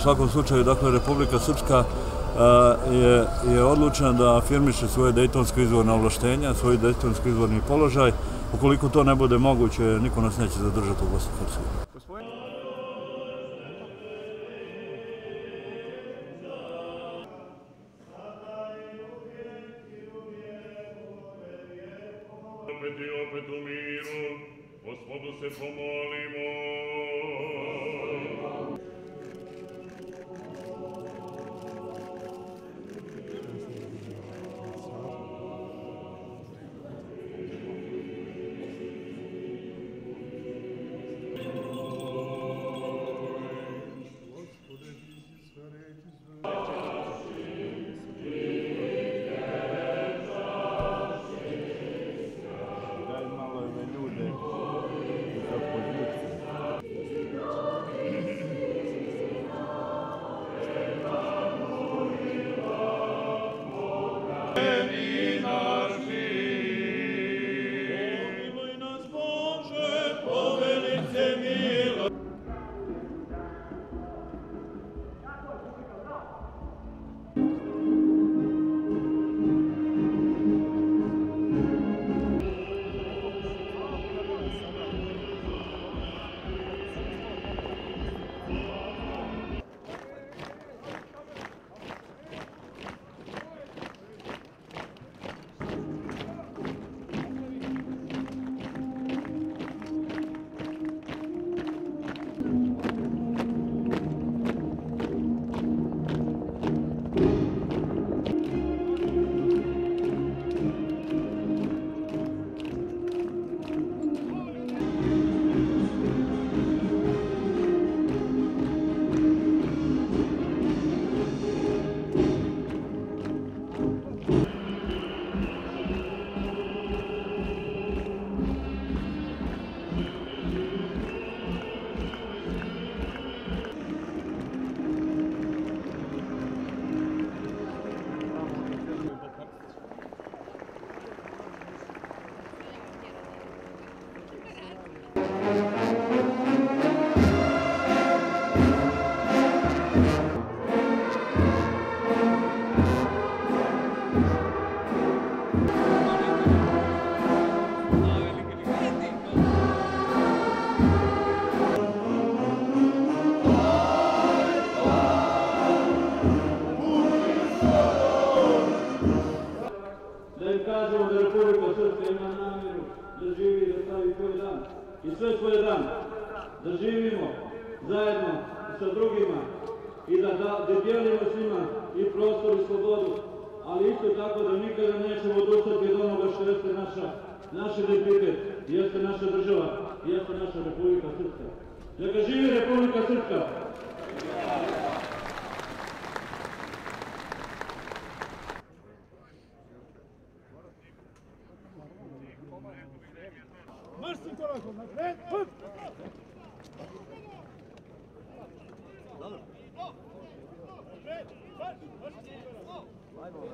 svakom slučaju, dakle, Republika Srpska je odlučena da afirmiše svoje dejtonsko izvorno ovlaštenja, svoj dejtonsko izvorni položaj. Ukoliko to ne bude moguće, niko nas neće zadržati u Bosni i Hercegovini. Opet i opet u miru, Gospodu se pomolimo. Kažemo da Republika Srpska ima namjeru da živi i da stavi svoj dan i sve svoje dan, da živimo zajedno sa drugima i da dijelimo s njima i prostor i slobodu, ali isto tako da nikada nećemo odustati od onoga što jeste naš identitet, jeste naša država, jeste naša Republika Srpska. Neka živi Republika Srpska! Maršim korakom, napred, pup! Dobro. Napred, marš, marš!